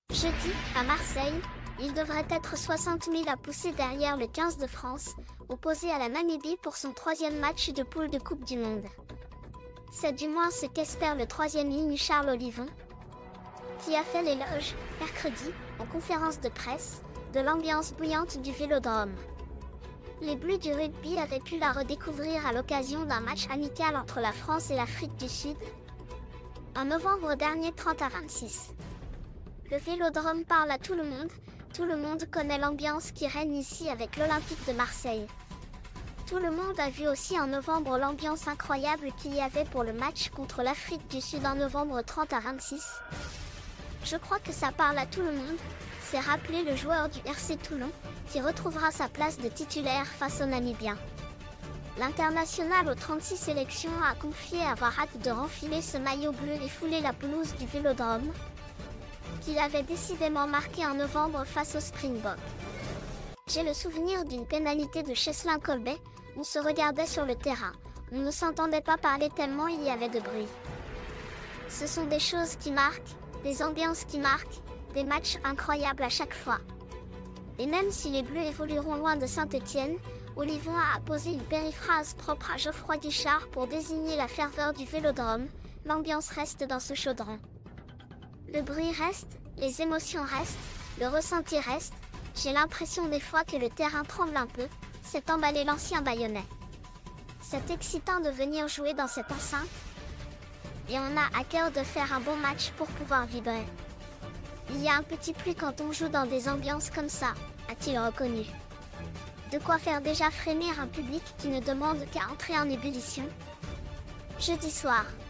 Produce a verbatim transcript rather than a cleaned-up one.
Jeudi, à Marseille, il devrait être soixante mille à pousser derrière le quinze de France, opposé à la Namibie pour son troisième match de poule de Coupe du Monde. C'est du moins ce qu'espère le troisième ligne Charles Olivon, qui a fait l'éloge, mercredi, en conférence de presse, de l'ambiance bouillante du Vélodrome. Les Bleus du rugby avaient pu la redécouvrir à l'occasion d'un match amical entre la France et l'Afrique du Sud, en novembre dernier trente à vingt-six. Le Vélodrome parle à tout le monde, tout le monde connaît l'ambiance qui règne ici avec l'Olympique de Marseille. Tout le monde a vu aussi en novembre l'ambiance incroyable qu'il y avait pour le match contre l'Afrique du Sud en novembre trente à vingt-six. Je crois que ça parle à tout le monde, c'est rappelé le joueur du R C Toulon, qui retrouvera sa place de titulaire face aux Namibiens. L'international aux trente-six sélections a confié avoir hâte de renfiler ce maillot bleu et fouler la pelouse du Vélodrome, qu'il avait décidément marqué en novembre face aux Springboks. J'ai le souvenir d'une pénalité de Cheslin Kolbe, on se regardait sur le terrain, on ne s'entendait pas parler tellement il y avait de bruit. Ce sont des choses qui marquent, des ambiances qui marquent, des matchs incroyables à chaque fois. Et même si les Bleus évolueront loin de Saint-Étienne, Olivon a apposé une périphrase propre à Geoffroy Guichard pour désigner la ferveur du Vélodrome, l'ambiance reste dans ce chaudron. Le bruit reste, les émotions restent, le ressenti reste, j'ai l'impression des fois que le terrain tremble un peu, s'est emballé l'ancien Bayonnais. C'est excitant de venir jouer dans cette enceinte, et on a à cœur de faire un bon match pour pouvoir vibrer. Il y a un petit plus quand on joue dans des ambiances comme ça, a-t-il reconnu. De quoi faire déjà frémir un public qui ne demande qu'à entrer en ébullition. Jeudi soir.